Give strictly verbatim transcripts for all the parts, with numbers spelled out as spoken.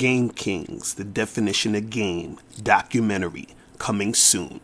Game Kings, the definition of game, documentary, coming soon.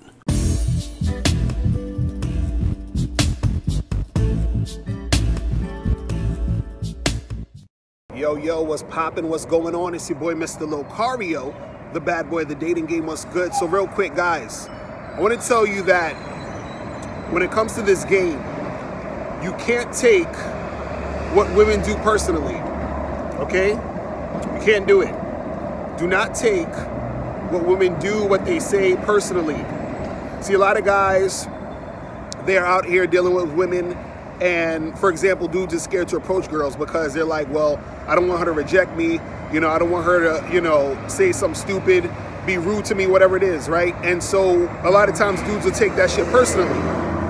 Yo, yo, what's poppin'? What's going on? It's your boy, Mister Locario, the bad boy of the dating game. What's good? So real quick, guys, I want to tell you that when it comes to this game, you can't take what women do personally, okay? You can't do it. Do not take what women do, what they say personally. See, a lot of guys, they're out here dealing with women, and for example, dudes are scared to approach girls because they're like, well, I don't want her to reject me. You know, I don't want her to, you know, say something stupid, be rude to me, whatever it is, right? And so a lot of times dudes will take that shit personally,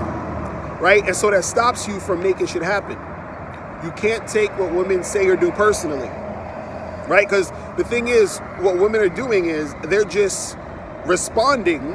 right? And so that stops you from making shit happen. You can't take what women say or do personally, right? Because the thing is, what women are doing is they're just responding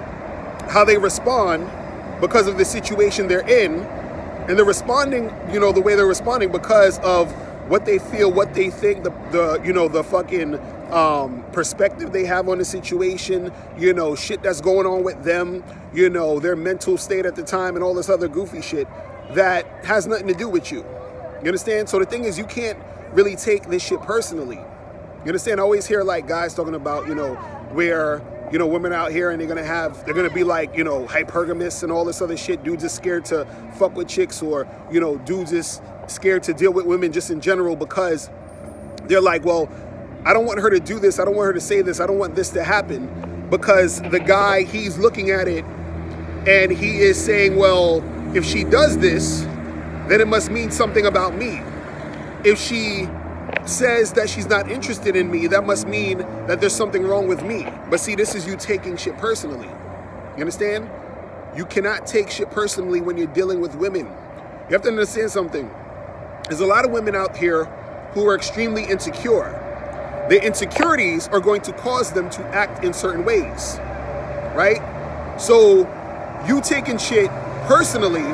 how they respond because of the situation they're in. And they're responding, you know, the way they're responding because of what they feel, what they think, the, the you know, the fucking um, perspective they have on the situation, you know, shit that's going on with them, you know, their mental state at the time and all this other goofy shit that has nothing to do with you. You understand? So the thing is, you can't really take this shit personally. You understand? I always hear like guys talking about, you know, where, you know, women out here and they're gonna have, they're gonna be like, you know, hypergamous and all this other shit. Dudes are scared to fuck with chicks, or, you know, dudes is scared to deal with women just in general because they're like, well, I don't want her to do this. I don't want her to say this. I don't want this to happen, because the guy, he's looking at it and he is saying, well, if she does this, then it must mean something about me. If she says that she's not interested in me, that must mean that there's something wrong with me. But see, this is you taking shit personally. You understand? You cannot take shit personally when you're dealing with women. You have to understand something. There's a lot of women out here who are extremely insecure. Their insecurities are going to cause them to act in certain ways, right? So you taking shit personally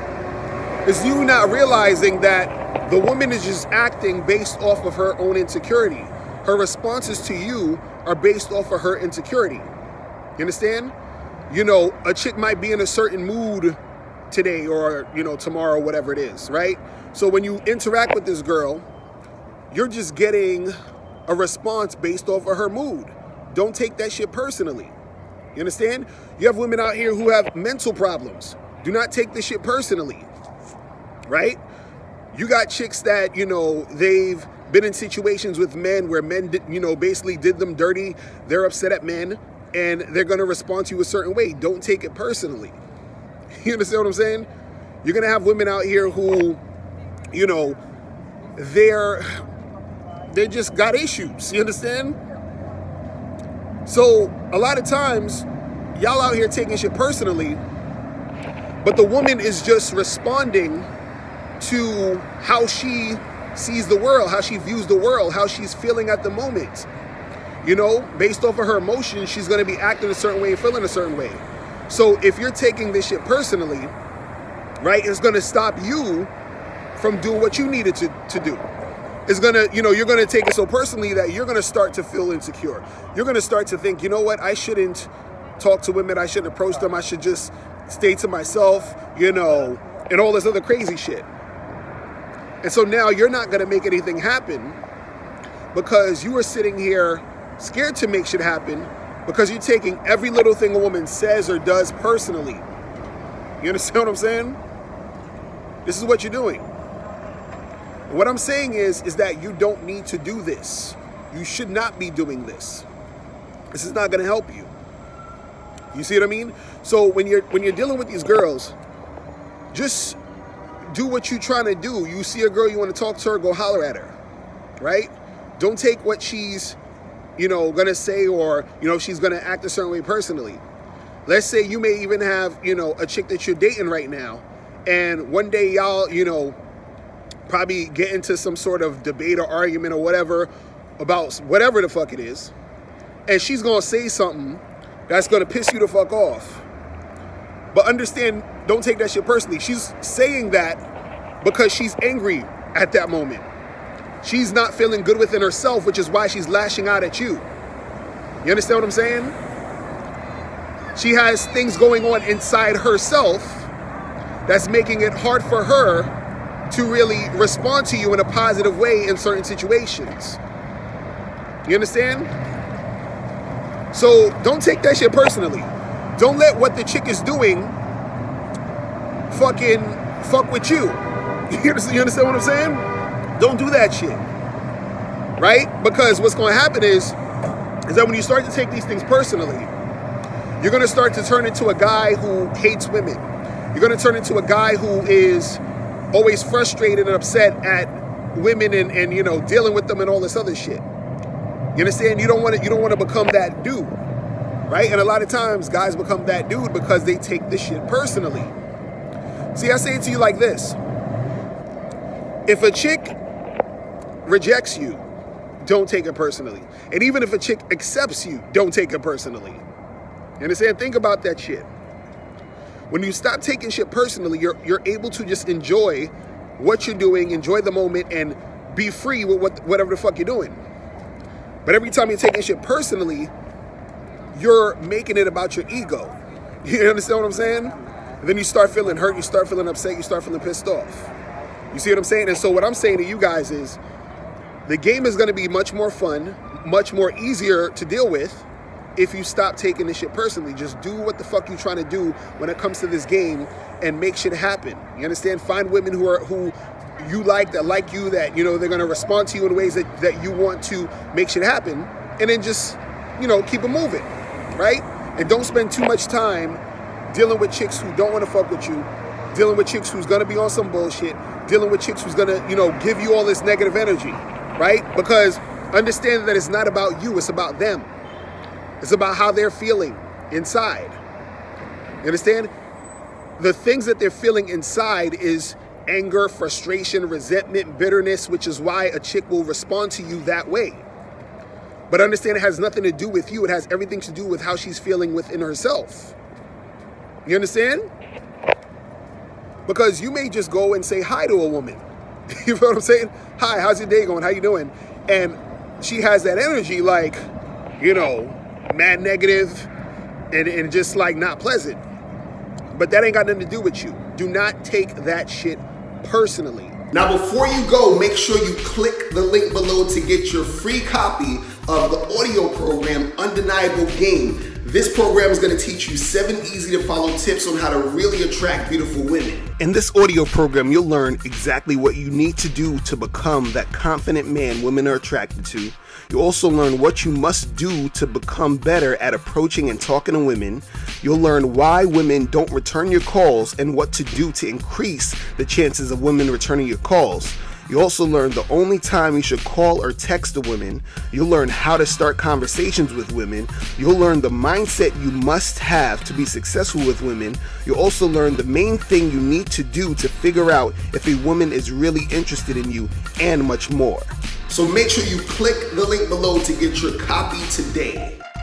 is you not realizing that the woman is just acting based off of her own insecurity. Her responses to you are based off of her insecurity. You understand? You know, a chick might be in a certain mood today or, you know, tomorrow, whatever it is, right? So when you interact with this girl, you're just getting a response based off of her mood. Don't take that shit personally. You understand? You have women out here who have mental problems. Do not take this shit personally, right? You got chicks that, you know, they've been in situations with men where men, did, you know, basically did them dirty. They're upset at men and they're going to respond to you a certain way. Don't take it personally. You understand what I'm saying? You're going to have women out here who, you know, they're, they just got issues. You understand? So a lot of times y'all out here taking shit personally, but the woman is just responding to how she sees the world, how she views the world, how she's feeling at the moment. You know, based off of her emotions, she's going to be acting a certain way and feeling a certain way. So if you're taking this shit personally, right, it's going to stop you from doing what you needed to, to do. It's going to, you know, you're going to take it so personally that you're going to start to feel insecure. You're going to start to think, you know what, I shouldn't talk to women. I shouldn't approach them. I should just stay to myself, you know, and all this other crazy shit. And so now you're not going to make anything happen because you are sitting here scared to make shit happen because you're taking every little thing a woman says or does personally. You understand what I'm saying? This is what you're doing. And what I'm saying is, is that you don't need to do this. You should not be doing this. This is not going to help you. You see what I mean? So when you're, when you're dealing with these girls, just do what you're trying to do. You see a girl, you want to talk to her, go holler at her, right? Don't take what she's, you know, going to say, or, you know, she's going to act a certain way personally. Let's say you may even have, you know, a chick that you're dating right now, and one day y'all, you know, probably get into some sort of debate or argument or whatever about whatever the fuck it is, and she's going to say something that's going to piss you the fuck off. But understand, don't take that shit personally. She's saying that because she's angry at that moment. she's not feeling good within herself, which is why she's lashing out at you. You understand what I'm saying? She has things going on inside herself that's making it hard for her to really respond to you in a positive way in certain situations. You understand? So don't take that shit personally. Don't let what the chick is doing fucking fuck with you. You understand, you understand what I'm saying? Don't do that shit. Right? Because what's going to happen is, is that when you start to take these things personally, you're going to start to turn into a guy who hates women. You're going to turn into a guy who is always frustrated and upset at women and, and you know, dealing with them and all this other shit. You understand? You don't want to, you don't want to become that dude, right? And a lot of times guys become that dude because they take this shit personally. See, I say it to you like this. If a chick rejects you, don't take it personally. And even if a chick accepts you, don't take it personally. You understand? Think about that shit. When you stop taking shit personally, you're, you're able to just enjoy what you're doing, enjoy the moment, and be free with what, whatever the fuck you're doing. But every time you're taking shit personally, you're making it about your ego. You understand what I'm saying? And then you start feeling hurt, you start feeling upset, you start feeling pissed off. You see what I'm saying? And so what I'm saying to you guys is, the game is going to be much more fun, much more easier to deal with if you stop taking this shit personally. Just do what the fuck you're trying to do when it comes to this game and make shit happen. You understand? Find women who are who you like, that like you, that, you know, they're going to respond to you in ways that, that you want to make shit happen. And then just, you know, keep it moving, right? And don't spend too much time dealing with chicks who don't want to fuck with you, dealing with chicks who's going to be on some bullshit, dealing with chicks who's going to, you know, give you all this negative energy, right? Because understand that it's not about you, it's about them. It's about how they're feeling inside. You understand? The things that they're feeling inside is anger, frustration, resentment, bitterness, which is why a chick will respond to you that way. But understand it has nothing to do with you. It has everything to do with how she's feeling within herself. You understand? Because you may just go and say hi to a woman. You know what I'm saying? Hi, how's your day going? How you doing? And she has that energy like, you know, mad negative and, and just like not pleasant. But that ain't got nothing to do with you. Do not take that shit personally. Now, before you go, make sure you click the link below to get your free copy of the audio program, Undeniable Game. This program is going to teach you seven easy to follow tips on how to really attract beautiful women. In this audio program, you'll learn exactly what you need to do to become that confident man women are attracted to. You'll also learn what you must do to become better at approaching and talking to women. You'll learn why women don't return your calls and what to do to increase the chances of women returning your calls. You also learn the only time you should call or text a woman. You'll learn how to start conversations with women. You'll learn the mindset you must have to be successful with women. You'll also learn the main thing you need to do to figure out if a woman is really interested in you, and much more. So make sure you click the link below to get your copy today.